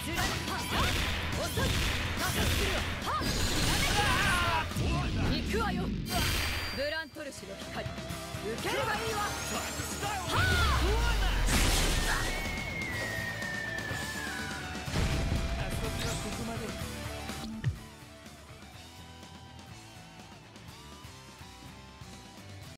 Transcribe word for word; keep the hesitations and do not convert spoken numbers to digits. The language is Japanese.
ずらに遅い加速するわはっ行くわよブラントルシュの光受ければいいわはっ